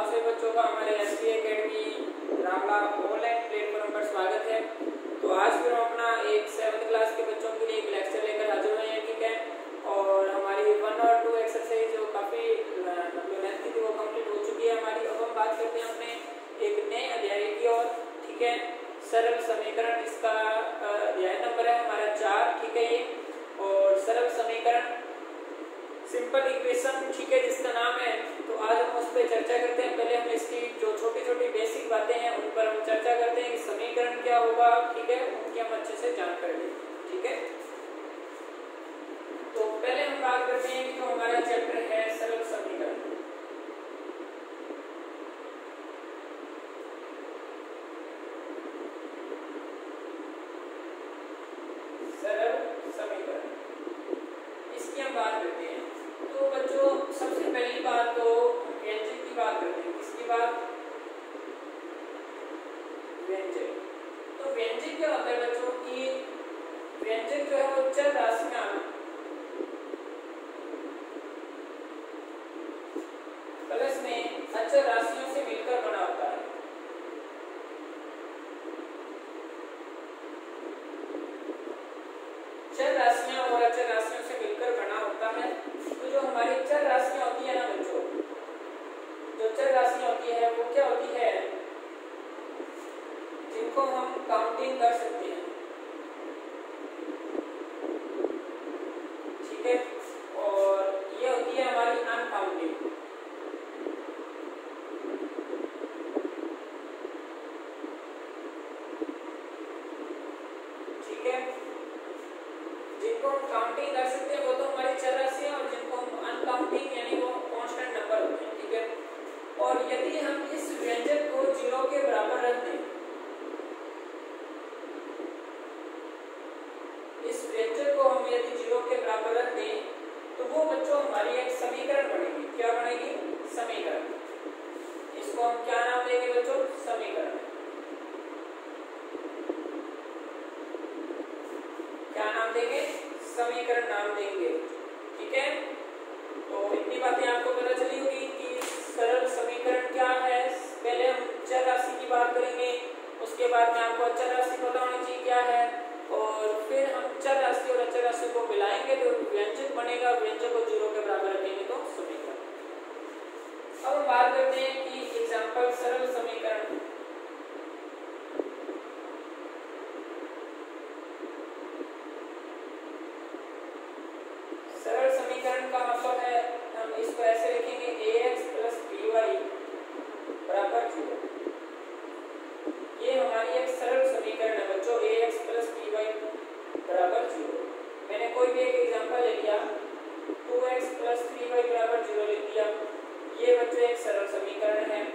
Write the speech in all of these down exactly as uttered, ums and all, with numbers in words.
सभी बच्चों का हमारे S P academy Ramlal online platform पर स्वागत है। तो आज फिर हम अपना एक सेवन्थ क्लास के बच्चों के लिए एक लेक्चर लेकर हाजिर हुए हैं, ठीक है। और हमारी वन और टू एक्सरसाइज जो काफ़ी लेंथी थी वो कंप्लीट हो चुकी है हमारी। अब हम बात करते हैं अपने एक नए अध्याय की ओर, ठीक है। सरल समीकरण, इसका अध्याय नंबर है हमारा चार, ठीक है ये। और सरल समीकरण सिंपल इक्वेशन, ठीक है, जिसका नाम है। तो आज हम उस पर चर्चा करते हैं। पहले हम इसकी जो छोटी छोटी बेसिक बातें हैं उन पर हम चर्चा करते हैं कि समीकरण क्या होगा, ठीक है, उनकी हम अच्छे से जानकारी लें, ठीक है। तो पहले हम बात करते हैं कि जो हमारा चैप्टर है सरल समीकरण। सरल समीकरण इसकी हम बात करते हैं। तो बच्चों सबसे पहली बात तो व्यंजक की बात करते हैं। किसकी बात? व्यंजक। तो व्यंजक क्या होता है बच्चों की? व्यंजक जो है वो चर राशियां प्लस में अचर राशियों से मिलकर बना होता है। चर राशियां और अचर राशियों से मिलकर बना होता है। तो जो हमारी चर राशियां होती है ना बच्चों, जो चर राशियां होती है वो क्या होती है? जिनको हम काउंटिंग कर सकते हैं, ठीक है। और ये होती है हमारी अनकाउंटिंग, ठीक है। जिनको हम काउंटिंग कर सकते हैं वो तो हमारी चर राशियां, और जिनको हम अनकाउंटिंग यानी वो कांस्टेंट नंबर होते हैं, ठीक है। और यदि हम इस व्यंजक को जीरो के बराबर रख दें, इस व्यंजक को हम यदि जीरो के बराबर रख दें तो वो बच्चों हमारी एक समीकरण बनेगी। क्या बनेगी? समीकरण। इसको हम क्या नाम देंगे बच्चों? समीकरण। क्या नाम देंगे? समीकरण नाम देंगे, ठीक है। तो इतनी बातें आपको पता चली होगी कि सरल समीकरण क्या है। पहले हम चर राशि की बात करेंगे, उसके बाद में आपको अचर राशि पता होनी चाहिए क्या है, और फिर हम चर राशि और अचर राशि को मिलाएंगे तो व्यंजक बनेगा। व्यंजक को जीरो के बराबर रखेंगे तो समीकरण। अब हम बात करते हैं कि एग्जाम्पल सरल समीकरण। सरल समीकरण का मतलब है हम इसको ऐसे लिखेंगे A X plus B Y बराबर जीरो। ये हमारी एक सरल समीकरण है बच्चों, A X plus B Y बराबर जीरो। मैंने कोई भी एक एग्जांपल ले लिया, two X plus three Y बराबर जीरो ले लिया, ये बच्चों एक सरल समीकरण है।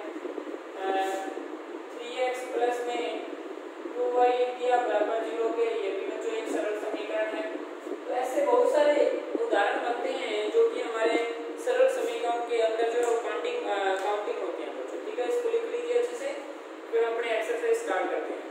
थ्री एक्स प्लस में टू वाई लिख दिया बराबर जीरो के, ये भी बच्चों एक सरल समीकरण है। तो ऐसे बहुत सारे उदाहरण बनते हैं जो कि हमारे सरल समीकरणों के अंदर जो है काउंटिंग काउंटिंग होते हैं बच्चों, ठीक है। इसको लिख लीजिए अच्छे से, फिर अपने एक्सरसाइज स्टार्ट करते हैं।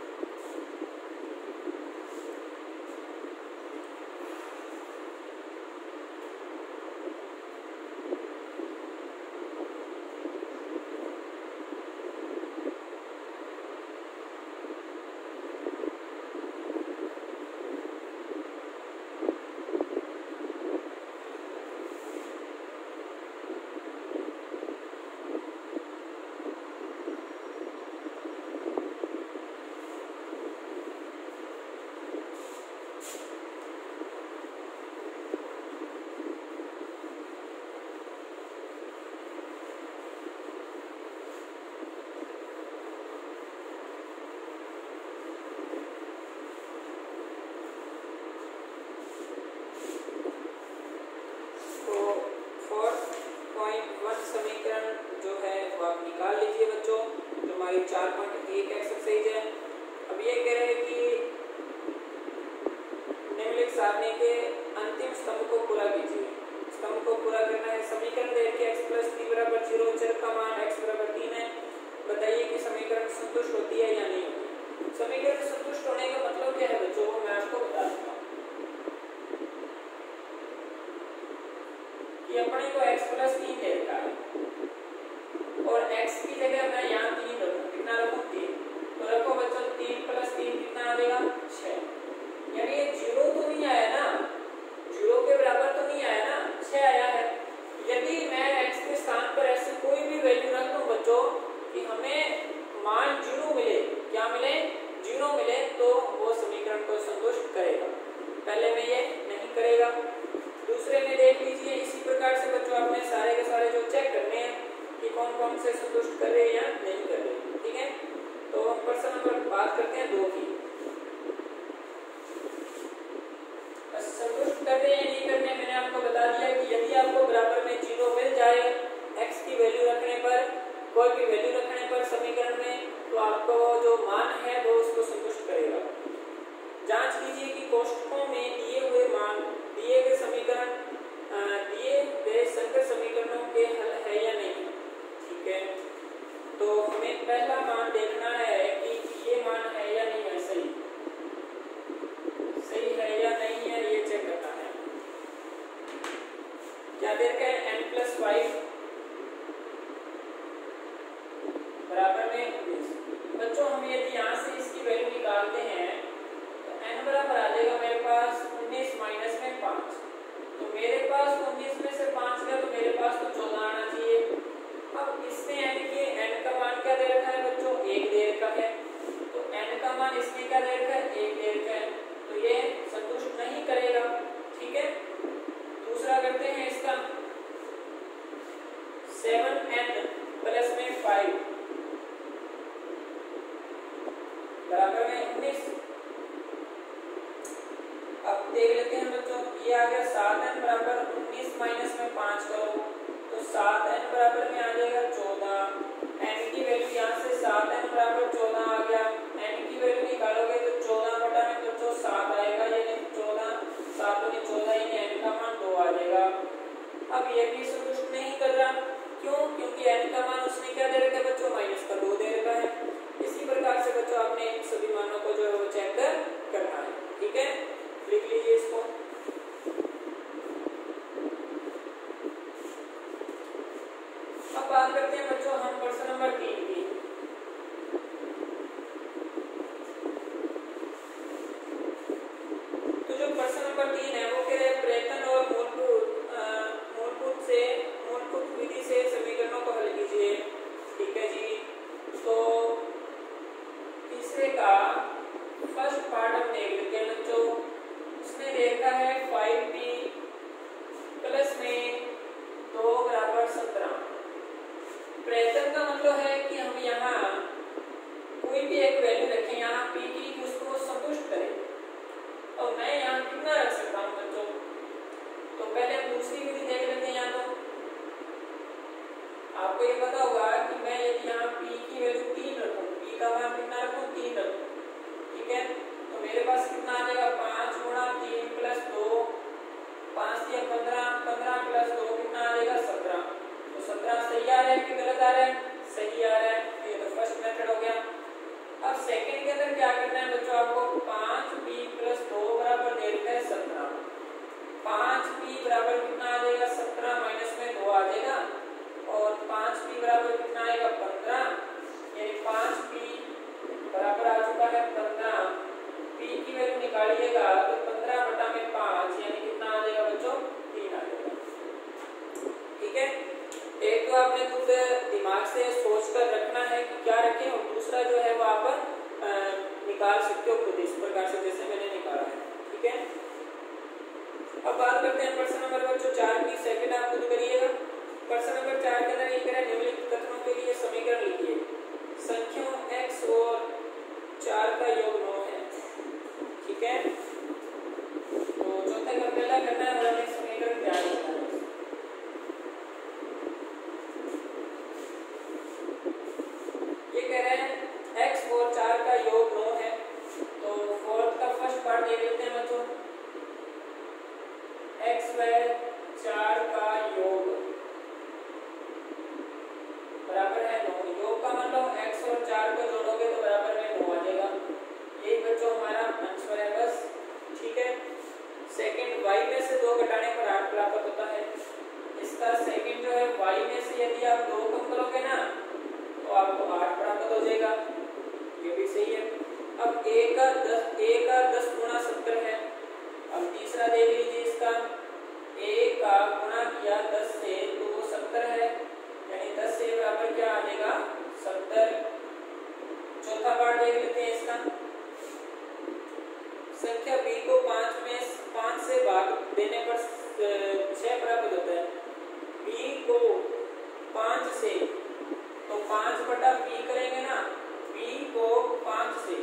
समीकरण जो है वो आप निकाल लीजिए बच्चों, जो हमारी चार पॉइंट एक एक्सरसाइज है। अब ये कह रहे हैं कि निम्नलिखित सारणी के अंतिम स्तंभ को पूरा कीजिए। स्तंभ को पूरा करना है। समीकरण दे रखी है एक्स प्लस थ्री बराबर जीरो, चर का मान एक्स बराबर तीन है। बताइए कि समीकरण संतुष्ट होती है या नहीं होती। समीकरण संतुष्ट होने का मतलब क्या है बच्चों, मैं आपको बता दूंगा कि अपने को x प्लस तीन दे रखा है और और x की जगह मैं यहाँ तीन रखूँ, कितना रखूँ तीन, तो रखो बच्चों तीन प्लस तीन कितना आ जाएगा छः। यानी ये जीरो तो नहीं आया ना, जीरो के बराबर तो नहीं आया ना, छः आया है। यदि मैं x के स्थान पर ऐसे कोई भी वैल्यू रख दूं बच्चों कि हमें मान जीरो मिले, क्या मिले जीरो मिले, तो वो समीकरण को संतुष्ट करेगा। पहले में ये नहीं करेगा। दूसरे में देख लीजिए इसी प्रकार से बच्चों आपने सारे के सारे जो चेक करने हैं कि कौन कौन से संतुष्ट कर रहे हैं या नहीं कर रहे, ठीक है। तो हम प्रश्न नंबर बात करते हैं दो की, संतुष्ट कर रहे हैं नहीं करने मैंने आपको बता दिया कि यदि आपको बराबर में जीरो मिल जाए x की वैल्यू रखने पर, कोई भी वैल्यू रखने पर समीकरण में, तो आपको जो मान है वो उसको संतुष्ट करेगा। जांच कीजिए कि कोष्ठकों में दिए हुए मान, दिए गए समीकरण, दिए गए संकर समीकरणों के हल है या नहीं, ठीक है। तो हमें पहला मान देखना है कि ये मान है या नहीं है, सही सही है या नहीं है, ये चेक करना है। क्या दे रखा है n प्लस फाइव बराबर में उन्नीस। बच्चों हम यदि यहाँ से इसकी वैल्यू निकालते हैं तो n बराबर आ जाएगा मेरे पास उन्नीस माइनस में पाँच, तो मेरे पास उन्नीस में से पाँच गया तो मेरे पास तो चौदह आना चाहिए। अब इसमें n के n का मान क्या दे रखा है बच्चों, एक दे रखा है, तो n का मान इसमें क्या दे रखा है, एक दे रखा है, तो ये संतुष्ट नहीं करेगा, ठीक है। दूसरा करते हैं इसका, सेवन एन प्लस में फाइव बराबर में उन्नीस। अब देख लेते हैं बच्चों, ये आ गया सात एन बराबर उन्नीस माइनस में पाँच करो तो सात एन बराबर में आ जाएगा चौदह। एन की वैल्यू यहाँ से सात एन बराबर चौदह आ गया, एन की वैल्यू निकालोगे तो चौदह बटा में बच्चों सात आएगा, यानी चौदह सात में चौदह, यानी एन का मान दो आ जाएगा। अब ये भी संतुष्ट नहीं कर रहा, क्यों, क्योंकि एन का मान उसने क्या दे रखा है बच्चों, माइनस का दो दे रखा है। इसी प्रकार से बच्चों आपने इन सभी मानों को जो है वो चेक कर करना है, ठीक है। लिख लीजिए इसको। अब बात करते हैं बच्चों हम प्रश्न नंबर तीन की। तो जो प्रश्न नंबर तीन है वो कह रहे हैं प्रयत्न और मूलभूत मूलभूत से मूलभूत विधि से समीकरणों को हल कीजिए, ठीक है जी। तो तीसरे का फर्स्ट पार्ट हम देख लेते हैं बच्चों। उसने देखा है फाइव पी प्लस में दो बराबर सत्रह। प्रयत्न का मतलब है कि हम यहाँ कोई भी एक वैल्यू रखें यहाँ पी की, उसको संतुष्ट करें। और मैं यहाँ कितना रख सकता हूँ बच्चों, तो पहले हम दूसरी विधि देख लेते हैं। यहाँ तो आपको ये पता होगा कि मैं यदि यहाँ p की वैल्यू तीन रखूँ, p का मान कितना रखूँ, तीन रखूँ, ठीक है। तो मेरे पास कितना आ जाएगा, पाँच गुणा तीन प्लस दो, पाँच या पंद्रह, पंद्रह प्लस दो कितना आ जाएगा सत्रह। तो सत्रह सही आ रहा है कि गलत आ रहा है, सही आ रहा है। ये तो फर्स्ट मेथड हो गया। अब सेकंड के अंदर क्या करना है बच्चों, आपको पाँच पी प्लस दो बराबर दे रखा है सत्रह। पाँच पी बराबर कितना आ जाएगा, सत्रह माइनस में दो आ जाएगा, और पाँच पी बराबर कितना आएगा, पंद्रह, यानी पाँच पी बराबर आ चुका है पंद्रह। पी की वैल्यू निकालिएगा तो पंद्रह बटा में पाँच, यानी कितना आ जाएगा बच्चों, तीन आ जाएगा, ठीक है। एक तो आपने खुद दिमाग से सोच कर रखना है कि क्या रखें, और दूसरा जो है वो आप आ, निकाल सकते हो खुद इस प्रकार से जैसे मैंने निकाला है, ठीक है। अब बात करते हैं प्रश्न नंबर बच्चों चार की। सेकंड आप खुद करिएगा। प्रश्न नंबर चार के अंदर ये कह रहा है निम्नलिखित कथनों के लिए समीकरण लिखिए। संख्याओं x और चार का योग नौ है, ठीक है। तो चौथे का पहला करना है और हमें समीकरण तैयार करना है। ये कह रहे हैं x और चार का योग नौ है, तो फोर्थ का फर्स्ट पार्ट देख लेते हैं बच्चों। x व चार का योग बराबर है नौ। योग का मतलब x और चार को जोड़ोगे तो बराबर में नौ आ जाएगा। यही बच्चों हमारा आंसर है बस, ठीक है। सेकंड y में से दो घटाने पर आठ प्राप्त होता है। इसका सेकंड जो है y में से यदि आप दो कम करोगे ना आपको आठ प्राप्त हो जाएगा, ये भी सही है। अब a का दस a का दस गुना सत्तर है। अब तीसरा देख लीजिए, इसका a का गुणा किया दस से तो वो सत्तर है, यानी दस से बराबर क्या आ जाएगा सत्तर। चौथा पार्ट देख लेते हैं इसका। संख्या b को पांच में पांच से भाग देने पर छह प्राप्त होता है। b को पांच से तो पांच बटा b करेंगे ना, b को पांच से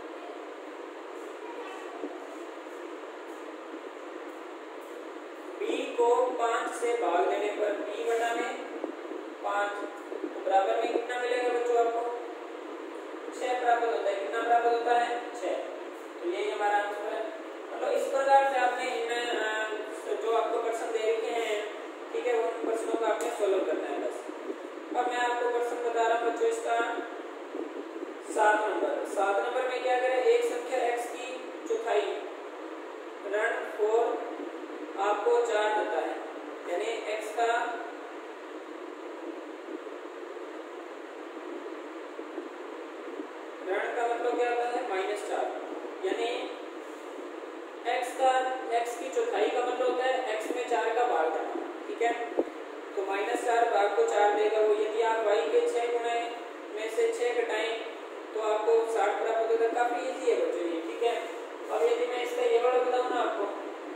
b को पांच से भाग देने पर b बटा में पांच तो बराबर में कितना मिलेगा बच्चों आपको छह प्राप्त होता है। कितना प्राप्त होता है छह, तो यही हमारा आंसर है। मतलब इस प्रकार से आपने इनमें जो आपको प्रश्न दे रखे हैं, ठीक है, उन प्रश्नों को आपने सोल्व करना है बस। अब मैं आपको प्रश्न बता रहा हूँ बच्चों, इसका सात नंबर सात नंबर में क्या करें, एक संख्या x की चौथाई ऋण फोर आपको चार देता है, यानी x का ऋण का मतलब क्या होता है माइनस चार, यानी x का x की चौथाई का मतलब होता है x में चार का भाग करना, ठीक है। तो माइनस चार भाग को चार देगा वो। यदि आप y के छह गुणे में से छह घटाएं तो आपको साठ प्राप्त होगा। काफी इजी है बच्चों ये, ठीक है। अब यदि मैं इसका ये वाला बताऊं ना आपको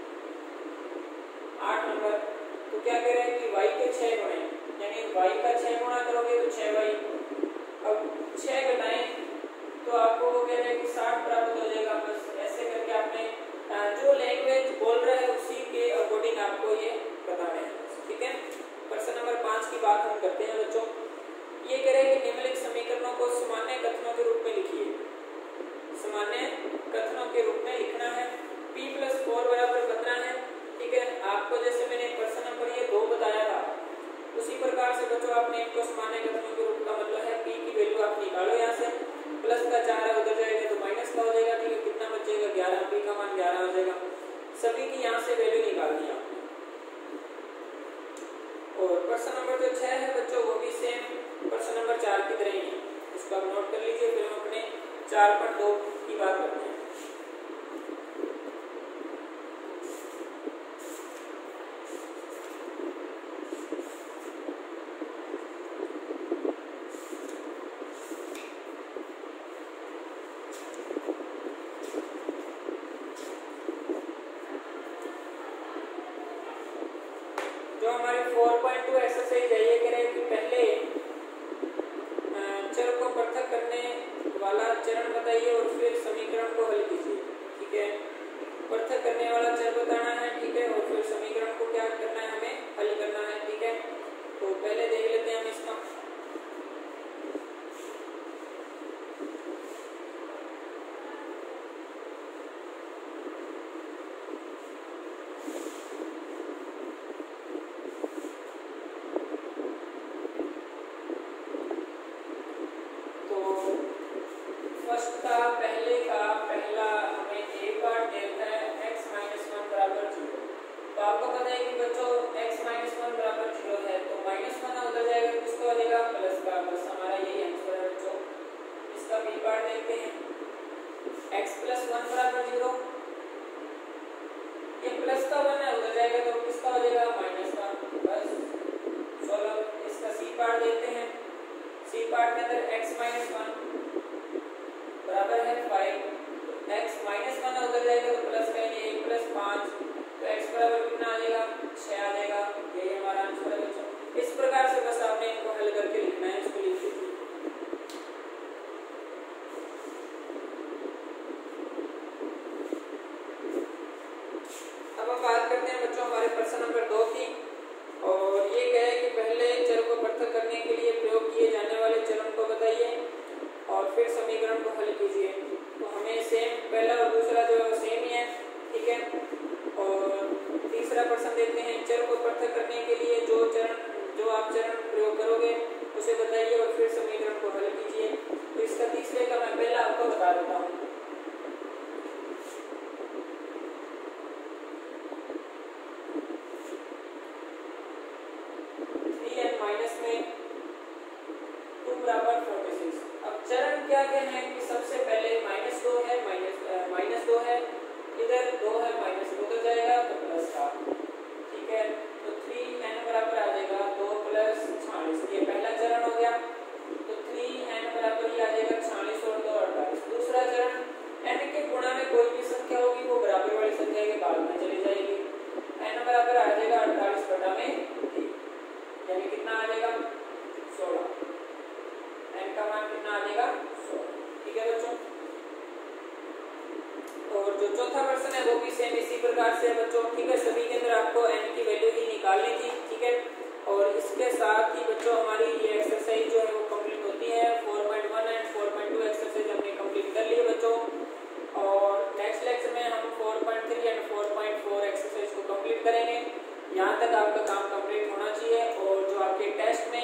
आठ नंबर, तो क्या कह रहे हैं कि y के छह गुणे, यानी y का छह गुणा करोगे तो छह वाई। अब छह घटाएं तो आपको वो कह रहे हैं कि साठ प्राप्त हो जाएगा। बस ऐसे करके आपने जो लैंग्वेज बोल रहा है उसी के अकॉर्डिंग आपको ये बताना है, ठीक है। प्रश्न नंबर पांच की बात हम करते हैं बच्चों। ये कह रहे हैं कि निम्नलिखित समीकरणों को सामान्य कथनों के रूप में लिखिए। सामान्य कथनों के रूप में लिखना है। p प्लस फोर बराबर कितना है, ठीक है। आपको जैसे मैंने प्रश्न नंबर ये दो बताया था, उसी प्रकार से बच्चों आपने इनको सामान्य कथनों के रूप का मतलब है p की वैल्यू आप निकालो। यहाँ से प्लस का चार है, उधर जाएगा तो माइनस का हो जाएगा, ठीक है। कितना बचेगा ग्यारह, p का मान ग्यारह हो जाएगा। सभी की यहाँ से वैल्यू निकालनी है आपने। और प्रश्न नंबर जो छह है बच्चों वो भी सेम प्रश्न नंबर चार की तरह ही है, इसको आप नोट कर लीजिए। फिर हम अपने चार पॉइंट दो की बात करते हैं। जो हमारे चार पॉइंट दो एक्सरसाइज है, ये कह रहे हैं कि पहले चर को पृथक करने वाला चरण बताइए और फिर समीकरण को हल कीजिए, ठीक है। पृथक करने वाला चर बताना है, ठीक है, और फिर समीकरण को क्या करना है, हमें हल करना है, ठीक है। तो पहले देख लेते हैं हम इसका। पहले का पहला हमें a पार्ट देता है x माइनस वन बराबर जीरो। तो आपको पता है कि बच्चों x माइनस वन बराबर जीरो है, तो माइनस वन उधर जाएगा, किसको हो जाएगा प्लस का। बस हमारा यही आंसर है बच्चों। इसका b पार्ट देखते हैं, x प्लस वन बराबर जीरो, ये प्लस का वन है, उधर जाएगा तो किसका हो जाएगा माइनस का। बस सोलह। इसका c पार्ट देखते हैं, c पार्ट के अंदर x माइनस वन बराबर है फाइव, x माइनस वन उधर जाएगा तो प्लस का, यानी एक प्लस पाँच, तो x बराबर कितना आ जाएगा छः आ जाएगा। यही हमारा आंसर है बच्चों। इस प्रकार से बस आपने इनको हल करके लिखना है, इसको लिख लीजिए। अब हम बात करते हैं बच्चों हमारे प्रश्न नंबर दो की, और ये कह है कि पहले चर को पृथक करने के लिए प्रयोग किए जाने वाले चरण को बताइए और फिर समीकरण को हल कीजिए। तो हमें सेम पहला और दूसरा जो है वो सेम ही है, ठीक है। और तीसरा प्रश्न देखते हैं, चर को पृथक करने के लिए जो चरण जो आप चरण प्रयोग करोगे उसे बताइए और फिर समीकरण को हल कीजिए। तो इसका तीसरे का मैं पहला आपको बता देता हूँ। बराबर आ जाएगा अड़तालीस बटा में तीन, यानी कितना आ जाएगा सोलह। n का मान कितना आ जाएगा सोलह। ठीक है बच्चों। और जो चौथा क्वेश्चन है वो भी सेम इसी प्रकार से है बच्चों। ठीक है, सभी के अंदर आपको n की वैल्यू ही निकालनी थी। ठीक है, और इसके साथ ही बच्चों हमारी ये एक्सरसाइज जो है वो कंप्लीट होती है। Four point one and four point two exercise हमने कंप्लीट कर ली है बच्चों। और नेक्स्ट लेक्चर में हम four point three and four point four exercise को कंप्लीट करेंगे। यहाँ तक आपका काम कंप्लीट होना चाहिए। और जो आपके टेस्ट में